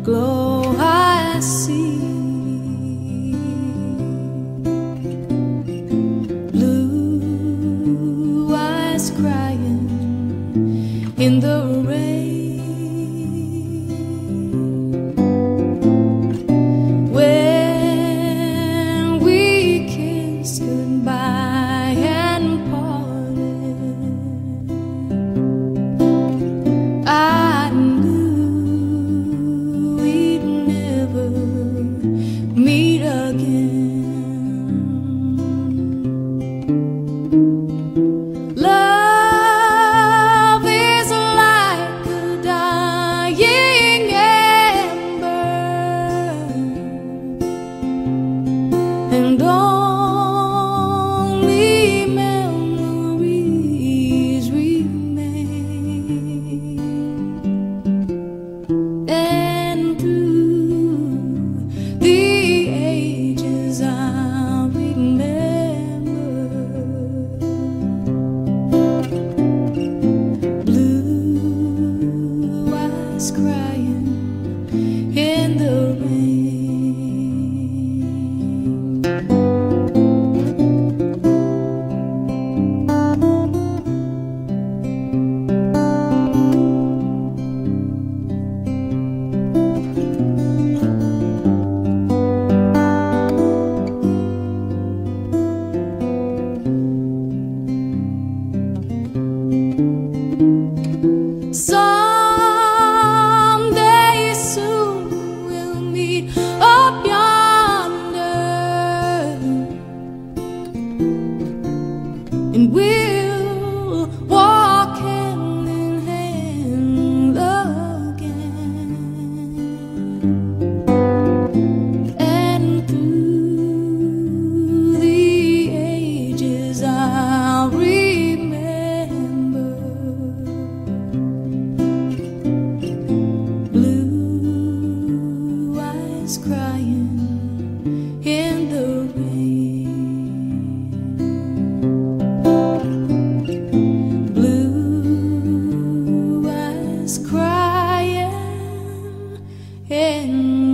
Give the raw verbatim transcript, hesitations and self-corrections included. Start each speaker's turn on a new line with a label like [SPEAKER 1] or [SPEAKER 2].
[SPEAKER 1] glow I see. Blue eyes crying in the rain. When we kissed goodbye and parted, I knew we'd never meet again. Love is like a dying ember, and only memories remain. And through the ages I'll remember. Blue eyes crying in the rain. Someday soon we'll meet up yonder, and we'll walk hand in hand again. And through the ages I'll remember. Blue eyes crying in the rain. Blue eyes crying in